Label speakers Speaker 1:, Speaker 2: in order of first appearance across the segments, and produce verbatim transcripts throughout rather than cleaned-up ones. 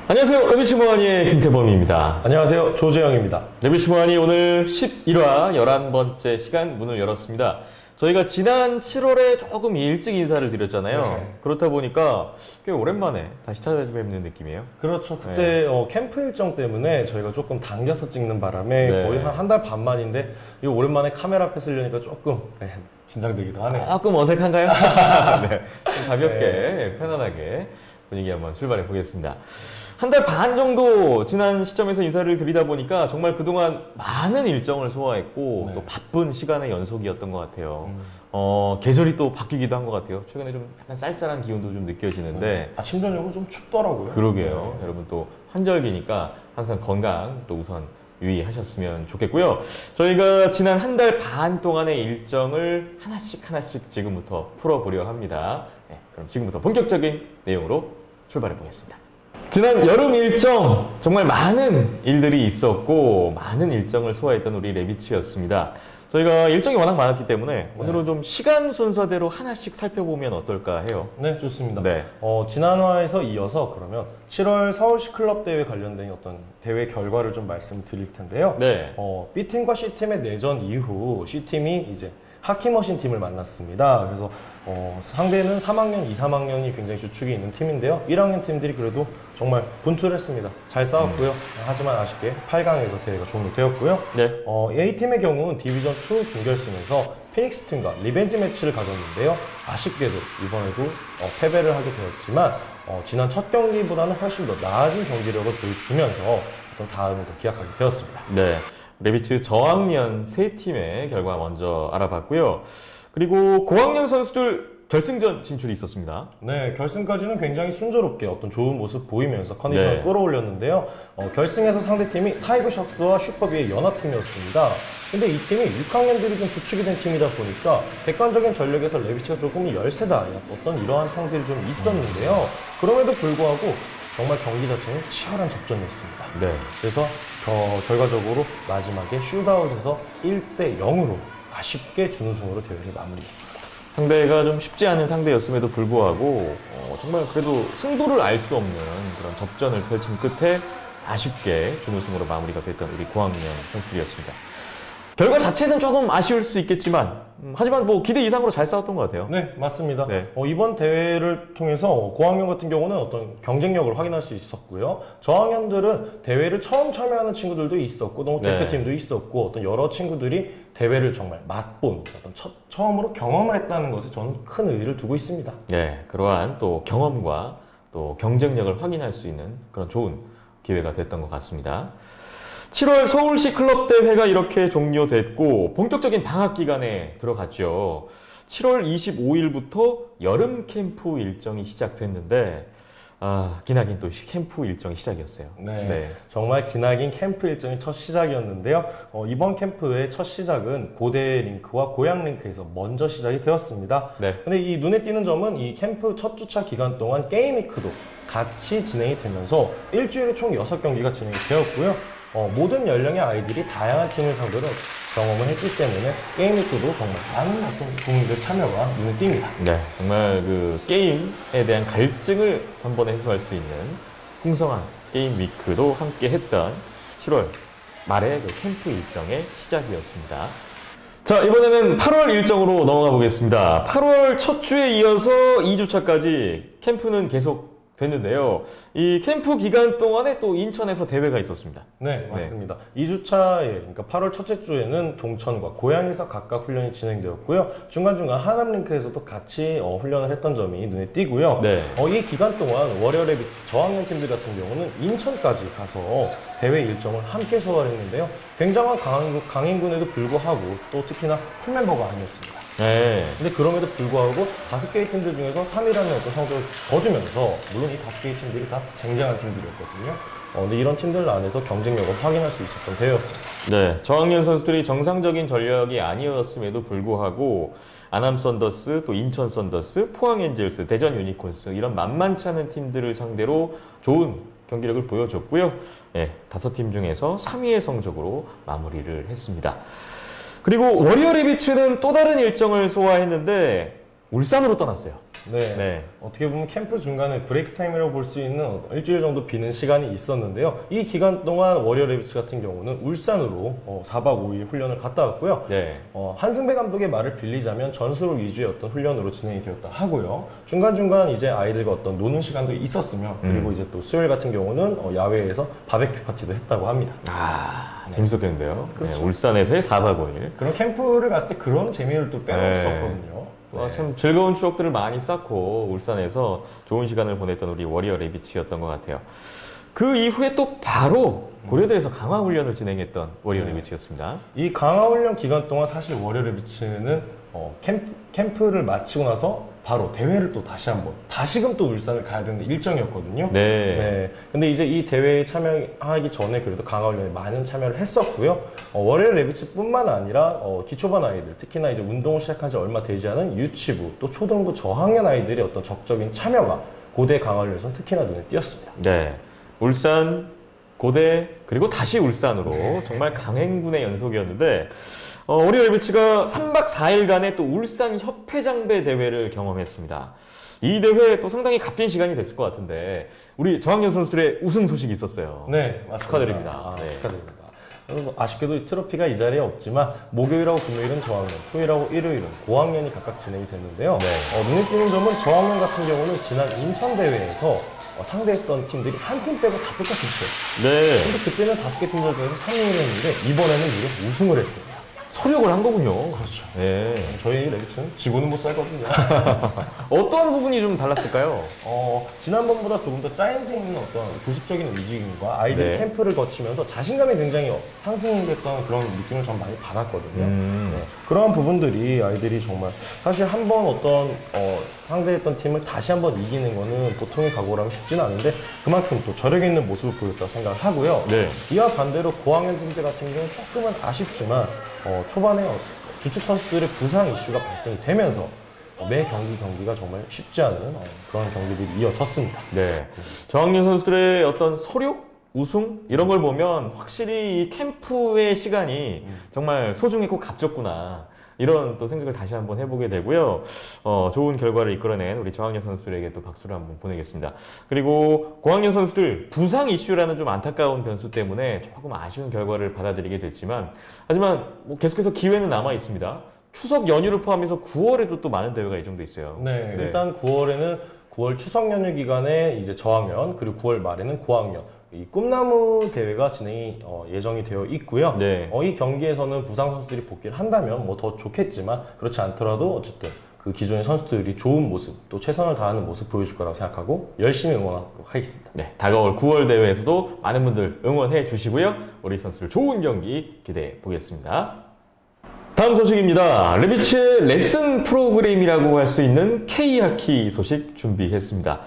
Speaker 1: 안녕하세요. 레비치 모하니의 김태범입니다.
Speaker 2: 안녕하세요. 조재영입니다.
Speaker 1: 레비치 모하니 오늘 십일 화 열한 번째 시간 문을 열었습니다. 저희가 지난 칠월에 조금 일찍 인사를 드렸잖아요. 네. 그렇다 보니까 꽤 오랜만에 다시 찾아뵙는 느낌이에요.
Speaker 2: 그렇죠. 그때 네. 어, 캠프 일정 때문에 저희가 조금 당겨서 찍는 바람에 네. 거의 한 한 달 반 만인데 이 오랜만에 카메라 앞에 쓰려니까 조금 네, 긴장되기도 하네요.
Speaker 1: 조금 어색한가요? 네. 좀 가볍게 네. 편안하게 분위기 한번 출발해 보겠습니다. 한 달 반 정도 지난 시점에서 인사를 드리다 보니까 정말 그동안 많은 일정을 소화했고 네. 또 바쁜 시간의 연속이었던 것 같아요. 음. 어, 계절이 또 바뀌기도 한 것 같아요. 최근에 좀 약간 쌀쌀한 기온도 좀 느껴지는데
Speaker 2: 음. 아침 저녁은 좀 춥더라고요.
Speaker 1: 그러게요.
Speaker 2: 네.
Speaker 1: 여러분 또 환절기니까 항상 건강 또 우선 유의하셨으면 좋겠고요. 저희가 지난 한 달 반 동안의 일정을 하나씩 하나씩 지금부터 풀어보려 합니다. 네, 그럼 지금부터 본격적인 내용으로 출발해 보겠습니다. 지난 여름 일정 정말 많은 일들이 있었고 많은 일정을 소화했던 우리 레비치였습니다. 저희가 일정이 워낙 많았기 때문에 네. 오늘은 좀 시간 순서대로 하나씩 살펴보면 어떨까 해요.
Speaker 2: 네, 좋습니다.
Speaker 1: 네.
Speaker 2: 어, 지난화에서 이어서 그러면 칠월 서울시 클럽 대회 관련된 어떤 대회 결과를 좀 말씀드릴 텐데요.
Speaker 1: 네.
Speaker 2: 어, B팀과 C팀의 내전 이후 C팀이 이제 하키머신 팀을 만났습니다. 그래서 어, 상대는 삼 학년, 이, 삼 학년이 굉장히 주축이 있는 팀인데요. 일 학년 팀들이 그래도 정말 분출했습니다. 잘 싸웠고요. 음. 하지만 아쉽게 팔 강에서 대회가 종료되었고요.
Speaker 1: 네.
Speaker 2: 어, A팀의 경우는 디비전 이 준결승에서 피닉스 팀과 리벤지 매치를 가졌는데요. 아쉽게도 이번에도 어, 패배를 하게 되었지만 어, 지난 첫 경기보다는 훨씬 더 나아진 경기력을 보여주면서 어떤 다음을 더 기약하게 되었습니다.
Speaker 1: 네. 레비치 저학년 세 팀의 결과 먼저 알아봤고요. 그리고 고학년 선수들 결승전 진출이 있었습니다.
Speaker 2: 네, 결승까지는 굉장히 순조롭게 어떤 좋은 모습 보이면서 컨디션을
Speaker 1: 네.
Speaker 2: 끌어올렸는데요. 어, 결승에서 상대팀이 타이거 샥스와 슈퍼비의 연합팀이었습니다. 근데 이 팀이 육 학년들이 좀 주축이 된 팀이다 보니까 객관적인 전력에서 레비치가 조금 열세다 어떤 이러한 평들이 좀 있었는데요. 그럼에도 불구하고 정말 경기 자체는 치열한 접전이었습니다.
Speaker 1: 네.
Speaker 2: 그래서 어, 결과적으로 마지막에 슛아웃에서 일 대 영으로 아쉽게 준우승으로 대회를 마무리했습니다.
Speaker 1: 상대가 좀 쉽지 않은 상대였음에도 불구하고 어, 정말 그래도 승부를 알 수 없는 그런 접전을 펼친 끝에 아쉽게 준우승으로 마무리가 됐던 우리 고학년 선수들이었습니다. 결과 자체는 조금 아쉬울 수 있겠지만 음, 하지만 뭐 기대 이상으로 잘 싸웠던 것 같아요.
Speaker 2: 네, 맞습니다.
Speaker 1: 네.
Speaker 2: 어, 이번 대회를 통해서 고학년 같은 경우는 어떤 경쟁력을 확인할 수 있었고요. 저학년들은 대회를 처음 참여하는 친구들도 있었고 또
Speaker 1: 네.
Speaker 2: 대표팀도 있었고 어떤 여러 친구들이 대회를 정말 맛본 어떤 첫, 처음으로 경험을 했다는 것에 저는 큰 의의를 두고 있습니다.
Speaker 1: 네, 그러한 또 경험과 또 경쟁력을 확인할 수 있는 그런 좋은 기회가 됐던 것 같습니다. 칠월 서울시 클럽 대회가 이렇게 종료됐고 본격적인 방학 기간에 들어갔죠. 칠월 이십오일부터 여름 캠프 일정이 시작됐는데 아, 기나긴 또 캠프 일정이 시작이었어요.
Speaker 2: 네,
Speaker 1: 네.
Speaker 2: 정말 기나긴 캠프 일정이 첫 시작이었는데요. 어, 이번 캠프의 첫 시작은 고대 링크와 고양 링크에서 먼저 시작이 되었습니다.
Speaker 1: 네.
Speaker 2: 근데 이 눈에 띄는 점은 이 캠프 첫 주차 기간 동안 게임 위크도 같이 진행이 되면서 일주일에 총 여섯 경기가 진행이 되었고요. 어, 모든 연령의 아이들이 다양한 팀을 상대로 경험을 했기 때문에 게임 위크도 정말 많은 어떤 국민들 참여가 눈에 띕니다.
Speaker 1: 네, 정말 그 게임에 대한 갈증을 단번에 해소할 수 있는 풍성한 게임 위크도 함께 했던 칠월 말의 그 캠프 일정의 시작이었습니다. 자, 이번에는 팔월 일정으로 넘어가 보겠습니다. 팔월 첫 주에 이어서 이 주차까지 캠프는 계속 됐는데요. 이 캠프 기간 동안에 또 인천에서 대회가 있었습니다.
Speaker 2: 네, 맞습니다. 네. 이 주차에, 그러니까 팔월 첫째 주에는 동천과 고양에서 각각 훈련이 진행되었고요. 중간중간 하남링크에서도 같이 어, 훈련을 했던 점이 눈에 띄고요. 네. 어, 이 기간 동안 워리어 레비치 저학년 팀들 같은 경우는 인천까지 가서 대회 일정을 함께 소화했는데요. 굉장한 강인군, 강인군에도 불구하고 또 특히나 풀멤버가 아니었습니다.
Speaker 1: 네.
Speaker 2: 근데 그럼에도 불구하고 다섯 개의 팀들 중에서 삼 위라는 어떤 성적을 거두면서 물론 이 다섯 개의 팀들이 다 쟁쟁한 팀들이었거든요. 어, 근데 이런 팀들 안에서 경쟁력을 확인할 수 있었던 대회였습니다.
Speaker 1: 네, 저학년 선수들이 정상적인 전력이 아니었음에도 불구하고 아남 썬더스, 또 인천 썬더스, 포항 엔젤스, 대전 유니콘스 이런 만만치 않은 팀들을 상대로 좋은 경기력을 보여줬고요. 네, 다섯 팀 중에서 삼 위의 성적으로 마무리를 했습니다. 그리고 워리어 레비츠는 또 다른 일정을 소화했는데 울산으로 떠났어요.
Speaker 2: 네. 네. 어떻게 보면 캠프 중간에 브레이크 타임이라고 볼 수 있는 일주일 정도 비는 시간이 있었는데요. 이 기간 동안 워리어 레비츠 같은 경우는 울산으로 어, 사 박 오 일 훈련을 갔다 왔고요. 네. 어, 한승배 감독의 말을 빌리자면 전술 위주의 어떤 훈련으로 진행이 되었다 하고요. 중간중간 이제 아이들과 어떤 노는 시간도 있었으며 그리고 음. 이제 또 수요일 같은 경우는 어, 야외에서 바베큐 파티도 했다고 합니다.
Speaker 1: 아, 네. 재밌었겠는데요. 그렇죠. 네, 울산에서의 사 박 오 일.
Speaker 2: 그런 캠프를 갔을 때 그런 재미를 또 빼놓을 네. 수 없거든요.
Speaker 1: 네. 참 즐거운 추억들을 많이 쌓고 울산에서 좋은 시간을 보냈던 우리 워리어 레비츠였던 것 같아요. 그 이후에 또 바로 고려대에서 강화훈련을 진행했던 워리어 네. 레비츠였습니다.
Speaker 2: 이 강화훈련 기간 동안 사실 워리어 레비츠는 어, 캠프, 캠프를 마치고 나서 바로 대회를 또 다시 한번 다시금 또 울산을 가야 되는 일정이었거든요. 네. 네. 근데 이제 이 대회에 참여하기 전에 그래도 강화훈련에 많은 참여를 했었고요. 어, 워리어 레비츠뿐만 아니라 어, 기초반 아이들, 특히나 이제 운동을 시작한 지 얼마 되지 않은 유치부 또 초등부 저학년 아이들의 어떤 적극적인 참여가 고대 강화훈련에서는 특히나 눈에 띄었습니다.
Speaker 1: 네. 울산, 고대 그리고 다시 울산으로 네. 정말 강행군의 연속이었는데. 어, 워리어 레비츠가 삼 박 사 일간의 또 울산 협회장배 대회를 경험했습니다. 이 대회 또 상당히 값진 시간이 됐을 것 같은데 우리 저학년 선수들의 우승 소식이 있었어요.
Speaker 2: 네, 맞습니다.
Speaker 1: 축하드립니다.
Speaker 2: 아,
Speaker 1: 네.
Speaker 2: 축하드립니다. 뭐 아쉽게도 이 트로피가 이 자리에 없지만 목요일하고 금요일은 저학년, 토요일하고 일요일은 고학년이 각각 진행이 됐는데요. 네. 어, 눈에 띄는 점은 저학년 같은 경우는 지난 인천 대회에서 어, 상대했던 팀들이 한 팀 빼고 다 똑같았어요. 네. 근데 그때는 다섯 개 팀들 중에서 삼 위를 했는데 이번에는 무려 우승을 했습니다.
Speaker 1: 소력을 한 거군요.
Speaker 2: 그렇죠. 네. 저희 레비츠는 지고는 못 살거든요.
Speaker 1: 어떠한 부분이 좀 달랐을까요?
Speaker 2: 어, 지난번보다 조금 더 짜임새 있는 어떤 조직적인 움직임과 아이들이 네. 캠프를 거치면서 자신감이 굉장히 상승됐던 그런 느낌을 전 많이 받았거든요. 음. 네. 그러한 부분들이 아이들이 정말 사실 한 번 어떤 어, 상대했던 팀을 다시 한번 이기는 거는 보통의 각오라면 쉽지는 않은데 그만큼 또 저력 있는 모습을 보였다고 생각을 하고요. 네. 이와 반대로 고학년 팀들 같은 경우는 조금은 아쉽지만 어, 초반에 주축 선수들의 부상 이슈가 발생이 되면서 어, 매 경기 경기가 정말 쉽지 않은 어, 그런 경기들이 이어졌습니다.
Speaker 1: 네, 저학년 선수들의 어떤 소력, 우승 이런 걸 보면 확실히 이 캠프의 시간이 음. 정말 소중했고 값졌구나. 이런 또 생각을 다시 한번 해보게 되고요. 어, 좋은 결과를 이끌어낸 우리 저학년 선수들에게 또 박수를 한번 보내겠습니다. 그리고 고학년 선수들 부상 이슈라는 좀 안타까운 변수 때문에 조금 아쉬운 결과를 받아들이게 됐지만 하지만 뭐 계속해서 기회는 남아 있습니다. 추석 연휴를 포함해서 구월에도 또 많은 대회가 예정돼 있어요.
Speaker 2: 네, 네. 일단 구월에는 구월 추석 연휴 기간에 이제 저학년 그리고 구월 말에는 고학년 이 꿈나무 대회가 진행이 어, 예정이 되어 있고요. 네. 어, 이 경기에서는 부상 선수들이 복귀를 한다면 뭐 더 좋겠지만 그렇지 않더라도 어쨌든 그 기존의 선수들이 좋은 모습 또 최선을 다하는 모습 보여줄 거라고 생각하고 열심히 응원하도록 하겠습니다.
Speaker 1: 네, 다가올 구월 대회에서도 많은 분들 응원해 주시고요. 우리 선수들 좋은 경기 기대해 보겠습니다. 다음 소식입니다. 레비츠의 레슨 프로그램이라고 할 수 있는 K하키 소식 준비했습니다.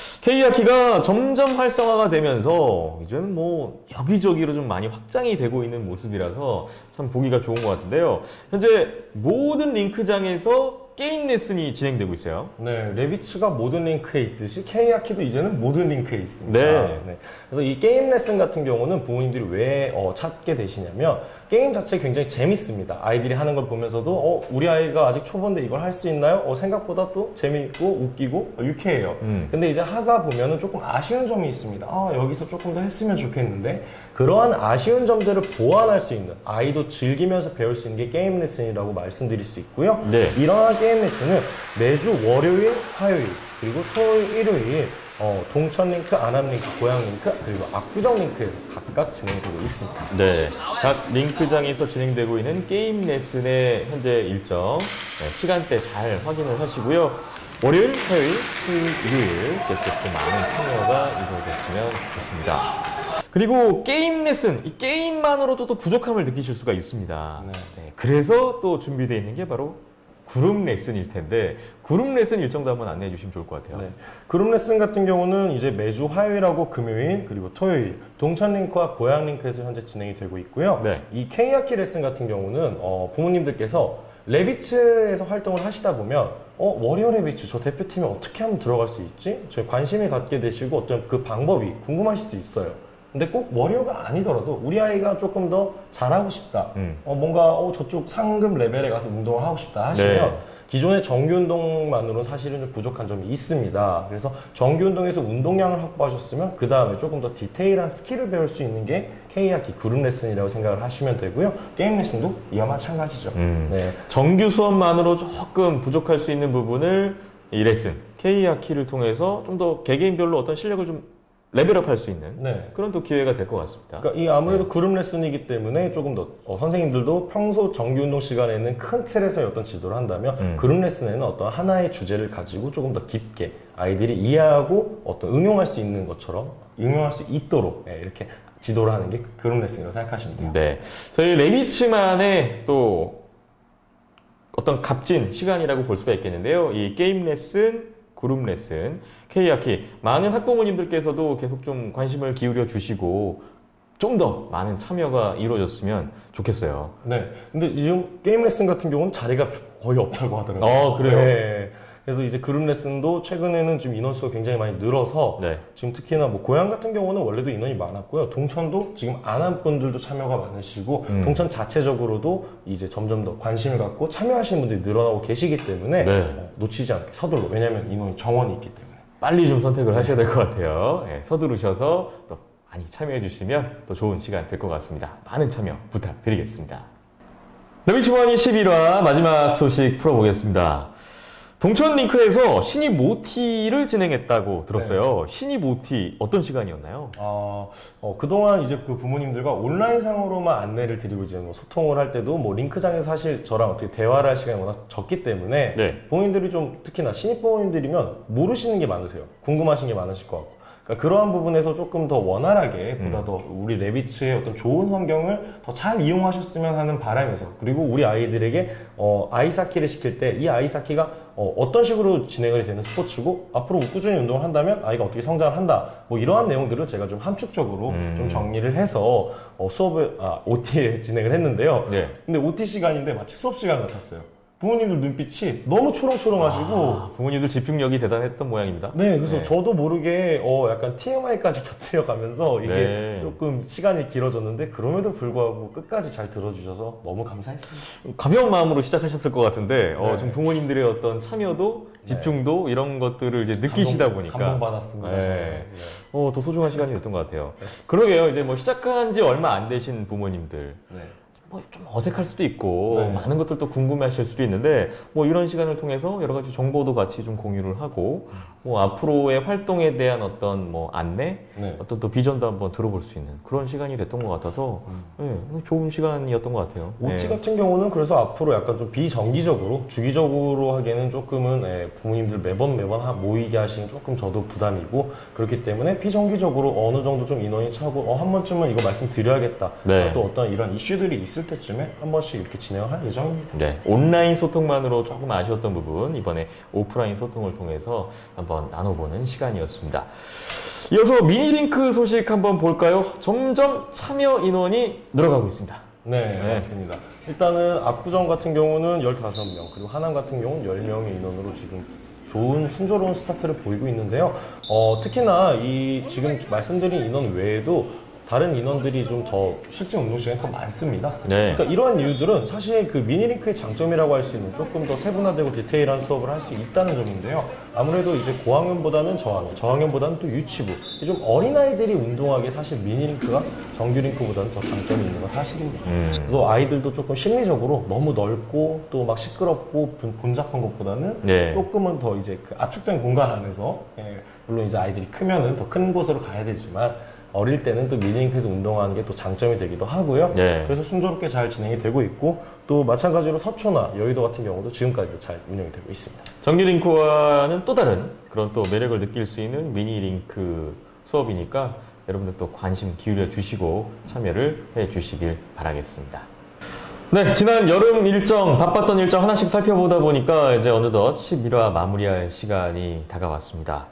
Speaker 1: K하키가 점점 활성화가 되면서 이제는 뭐 여기저기로 좀 많이 확장이 되고 있는 모습이라서 참 보기가 좋은 것 같은데요. 현재 모든 링크장에서 게임 레슨이 진행되고 있어요.
Speaker 2: 네, 레비츠가 모든 링크에 있듯이 K하키도 이제는 모든 링크에 있습니다.
Speaker 1: 네.
Speaker 2: 네. 그래서 이 게임 레슨 같은 경우는 부모님들이 왜 어, 찾게 되시냐면 게임 자체 굉장히 재밌습니다. 아이들이 하는 걸 보면서도 어, 우리 아이가 아직 초보인데 이걸 할 수 있나요? 어, 생각보다 또 재미있고 웃기고 어, 유쾌해요. 음. 근데 이제 하다 보면은 조금 아쉬운 점이 있습니다. 아, 여기서 조금 더 했으면 좋겠는데 그러한 아쉬운 점들을 보완할 수 있는 아이도 즐기면서 배울 수 있는 게 게임 레슨이라고 말씀드릴 수 있고요. 네. 이러한 게임 레슨은 매주 월요일, 화요일, 그리고 토요일, 일요일 어, 동천 링크, 안암 링크, 고양 링크, 그리고 압구정 링크에서 각각 진행되고 있습니다.
Speaker 1: 네, 각 링크장에서 진행되고 있는 게임 레슨의 현재 일정, 네, 시간대 잘 확인을 하시고요. 월요일, 화요일, 토요일, 일요일 계속해서 많은 참여가 이루어졌으면 좋겠습니다. 그리고 게임 레슨, 이 게임만으로도 또 부족함을 느끼실 수가 있습니다. 네. 네, 그래서 또 준비되어 있는 게 바로 그룹 레슨일 텐데 그룹 레슨 일정도 한번 안내해 주시면 좋을 것 같아요. 네.
Speaker 2: 그룹 레슨 같은 경우는 이제 매주 화요일하고 금요일 그리고 토요일 동천 링크와 고양 링크에서 현재 진행이 되고 있고요. 네. 이 K하키 레슨 같은 경우는 어, 부모님들께서 레비츠에서 활동을 하시다 보면 어, 워리어 레비츠 저 대표팀에 어떻게 하면 들어갈 수 있지? 저희 관심이 갖게 되시고 어떤 그 방법이 궁금하실 수 있어요. 근데 꼭 워리어가 아니더라도 우리 아이가 조금 더 잘하고 싶다. 음. 어, 뭔가 어, 저쪽 상급 레벨에 가서 운동을 하고 싶다 하시면 네. 기존의 정규 운동만으로는 사실은 좀 부족한 점이 있습니다. 그래서 정규 운동에서 운동량을 확보하셨으면 그 다음에 조금 더 디테일한 스킬을 배울 수 있는 게 K하키 그룹 레슨이라고 생각을 하시면 되고요. 게임 레슨도 이와 마찬가지죠.
Speaker 1: 음,
Speaker 2: 네.
Speaker 1: 정규 수업만으로 조금 부족할 수 있는 부분을 이 레슨, K하키를 통해서 좀 더 개개인별로 어떤 실력을 좀 레벨업 할 수 있는
Speaker 2: 네.
Speaker 1: 그런 또 기회가 될 것 같습니다.
Speaker 2: 그러니까 이 아무래도
Speaker 1: 네.
Speaker 2: 그룹 레슨이기 때문에 조금 더 어, 선생님들도 평소 정규 운동 시간에는 큰 틀에서의 어떤 지도를 한다면
Speaker 1: 음.
Speaker 2: 그룹 레슨에는 어떤 하나의 주제를 가지고 조금 더 깊게 아이들이 이해하고 어떤 응용할 수 있는 것처럼 응용할 수 있도록 예, 이렇게 지도를 하는 게 그룹 레슨이라고 생각하시면 돼요.
Speaker 1: 네, 저희 레비츠만의 또 어떤 값진 시간이라고 볼 수가 있겠는데요. 이 게임 레슨, 그룹 레슨, K하키 많은 학부모님들께서도 계속 좀 관심을 기울여 주시고 좀 더 많은 참여가 이루어졌으면 좋겠어요.
Speaker 2: 네. 근데 지금 게임 레슨 같은 경우는 자리가 거의 없다고 하더라고요.
Speaker 1: 어, 그래요?
Speaker 2: 네. 그래서 이제 그룹 레슨도 최근에는 지금 인원수가 굉장히 많이 늘어서
Speaker 1: 네.
Speaker 2: 지금 특히나 뭐 고양 같은 경우는 원래도 인원이 많았고요. 동천도 지금 안 한 분들도 참여가 많으시고
Speaker 1: 음.
Speaker 2: 동천 자체적으로도 이제 점점 더 관심을 갖고 참여하시는 분들이 늘어나고 계시기 때문에
Speaker 1: 네.
Speaker 2: 어, 놓치지 않게 서둘러. 왜냐하면 인원이 정원이 있기 때문에.
Speaker 1: 빨리 좀 선택을 하셔야 될 것 같아요. 네, 서두르셔서 또 많이 참여해 주시면 또 좋은 시간 될 것 같습니다. 많은 참여 부탁드리겠습니다. 레비츠원이 십일 화 마지막 소식 풀어보겠습니다. 동천 링크에서 신입 모티를 진행했다고 들었어요. 네. 신입 모티 어떤 시간이었나요?
Speaker 2: 어, 어, 그동안 이제 그 부모님들과 온라인상으로만 안내를 드리고 이제 뭐 소통을 할 때도 뭐 링크장에서 사실 저랑 어떻게 대화를 할 시간이 워낙 적기 때문에 네. 부모님들이 좀 특히나 신입 부모님들이면 모르시는 게 많으세요. 궁금하신 게 많으실 것 같고. 그러니까 그러한 부분에서 조금 더 원활하게 보다
Speaker 1: 음.
Speaker 2: 더 우리 레비츠의 어떤 좋은 환경을 더 잘 이용하셨으면 하는 바람에서 그리고 우리 아이들에게 어, 아이스하키를 시킬 때 이 아이스하키가 어, 어떤 식으로 진행이 되는 스포츠고 앞으로 꾸준히 운동을 한다면 아이가 어떻게 성장을 한다 뭐 이러한 내용들을 제가 좀 함축적으로 음. 좀 정리를 해서 어, 수업을 아, 오티에 진행을 했는데요. 네. 근데 오티 시간인데 마치 수업 시간 같았어요. 부모님들 눈빛이 너무 초롱초롱하시고
Speaker 1: 아, 부모님들 집중력이 대단했던 모양입니다.
Speaker 2: 네, 그래서
Speaker 1: 네.
Speaker 2: 저도 모르게 어 약간 티엠아이까지 곁들여 가면서 이게
Speaker 1: 네.
Speaker 2: 조금 시간이 길어졌는데 그럼에도 불구하고 끝까지 잘 들어주셔서 너무 감사했습니다.
Speaker 1: 가벼운 마음으로 시작하셨을 것 같은데 네. 어, 좀 부모님들의 어떤 참여도 집중도 네. 이런 것들을 이제 느끼시다
Speaker 2: 감동,
Speaker 1: 보니까
Speaker 2: 감동받았습니다.
Speaker 1: 네. 네. 어, 더 소중한 시간이 됐던 것 같아요. 네. 그러게요. 이제 뭐 시작한 지 얼마 안 되신 부모님들. 네. 뭐 좀 어색할 수도 있고 네. 많은 것들도 궁금해하실 수도 있는데 뭐 이런 시간을 통해서 여러 가지 정보도 같이 좀 공유를 하고 뭐 앞으로의 활동에 대한 어떤 뭐 안내, 네. 어떤 또 비전도 한번 들어볼 수 있는 그런 시간이 됐던 것 같아서 음. 네, 좋은 시간이었던 것 같아요.
Speaker 2: 오티
Speaker 1: 네.
Speaker 2: 같은 경우는 그래서 앞으로 약간 좀 비정기적으로 주기적으로 하기에는 조금은 예, 부모님들 매번 매번 하, 모이게 하시는 조금 저도 부담이고 그렇기 때문에 비정기적으로 어느 정도 좀 인원이 차고 어, 한 번쯤은 이거 말씀드려야겠다. 네. 또 어떤 이런 이슈들이 있을 때쯤에 한 번씩 이렇게 진행을 할 예정입니다.
Speaker 1: 네, 온라인 소통만으로 조금 아쉬웠던 부분 이번에 오프라인 소통을 통해서 한번 나눠보는 시간이었습니다. 이어서 미니링크 소식 한번 볼까요? 점점 참여 인원이 늘어가고 있습니다.
Speaker 2: 네, 네. 맞습니다. 일단은 압구정 같은 경우는 열다섯 명, 그리고 하남 같은 경우는 열 명의 인원으로 지금 좋은 순조로운 스타트를 보이고 있는데요. 어, 특히나 이 지금 말씀드린 인원 외에도 다른 인원들이 좀 더 실제 운동 시간이 더 많습니다. 네. 그러니까 이러한 이유들은 사실 그 미니링크의 장점이라고 할 수 있는 조금 더 세분화되고 디테일한 수업을 할 수 있다는 점인데요. 아무래도 이제 고학년보다는 저학년, 저학년보다는 또 유치부, 좀 어린아이들이 운동하기에 사실 미니링크가 정규링크보다는 더 장점이 있는 건 사실입니다. 음. 그래서 아이들도 조금 심리적으로 너무 넓고 또 막 시끄럽고 본잡한 것보다는 네. 조금은 더 이제 그 압축된 공간 안에서 예, 물론 이제 아이들이 크면은 더 큰 곳으로 가야 되지만 어릴 때는 또 미니링크에서 운동하는 게 또 장점이 되기도 하고요. 네. 그래서 순조롭게 잘 진행이 되고 있고 또 마찬가지로 서초나 여의도 같은 경우도 지금까지도 잘 운영이 되고 있습니다.
Speaker 1: 정규링크와는 또 다른 그런 또 매력을 느낄 수 있는 미니링크 수업이니까 여러분들 또 관심 기울여 주시고 참여를 해 주시길 바라겠습니다. 네, 지난 여름 일정, 바빴던 일정 하나씩 살펴보다 보니까 이제 어느덧 십일 화 마무리할 시간이 다가왔습니다.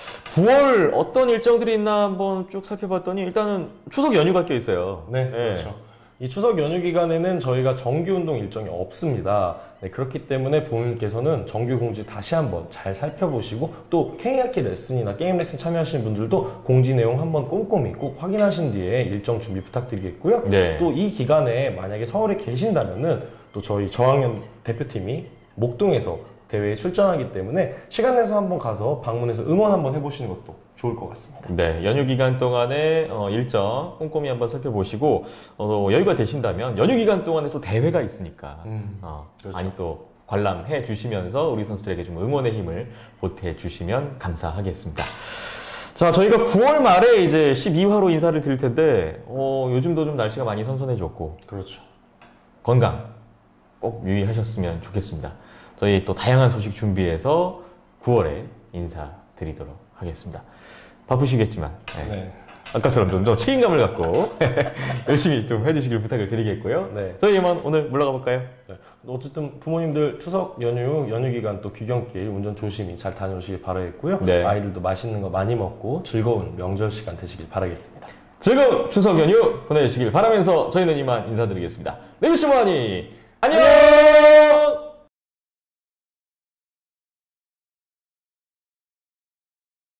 Speaker 1: 구월 어떤 일정들이 있나 한번 쭉 살펴봤더니 일단은 추석 연휴가 껴 있어요.
Speaker 2: 네, 네. 그렇죠. 이 추석 연휴 기간에는 저희가 정규 운동 일정이 없습니다. 네, 그렇기 때문에 부모님께서는 정규 공지 다시 한번 잘 살펴보시고 또 K하키 레슨이나 게임 레슨 참여하시는 분들도 공지 내용 한번 꼼꼼히 꼭 확인하신 뒤에 일정 준비 부탁드리겠고요. 네. 또 이 기간에 만약에 서울에 계신다면은 또 저희 저학년 대표팀이 목동에서 대회에 출전하기 때문에 시간 내서 한번 가서 방문해서 응원 한번 해보시는 것도 좋을 것 같습니다.
Speaker 1: 네, 연휴 기간 동안에 어, 일정 꼼꼼히 한번 살펴보시고 어, 여유가 되신다면 연휴 기간 동안에 또 대회가 있으니까
Speaker 2: 음,
Speaker 1: 어,
Speaker 2: 그렇죠.
Speaker 1: 많이 또 관람해 주시면서 우리 선수들에게 좀 응원의 힘을 보태 주시면 감사하겠습니다. 자, 저희가 구월 말에 이제 십이 화로 인사를 드릴 텐데 어, 요즘도 좀 날씨가 많이 선선해졌고
Speaker 2: 그렇죠.
Speaker 1: 건강 꼭 유의하셨으면 좋겠습니다. 저희 또 다양한 소식 준비해서 구월에 인사드리도록 하겠습니다. 바쁘시겠지만 네.
Speaker 2: 네.
Speaker 1: 아까처럼 좀 더 책임감을 갖고 열심히 좀 해주시길 부탁을 드리겠고요.
Speaker 2: 네.
Speaker 1: 저희 이만 오늘 물러가 볼까요?
Speaker 2: 네. 어쨌든 부모님들 추석 연휴, 연휴 기간 또 귀경길 운전 조심히 잘 다녀오시길 바라겠고요.
Speaker 1: 네.
Speaker 2: 아이들도 맛있는 거 많이 먹고 즐거운 명절 시간 되시길 바라겠습니다.
Speaker 1: 즐거운 추석 연휴 보내주시길 바라면서 저희는 이만 인사드리겠습니다. 내일 시모하니 안녕!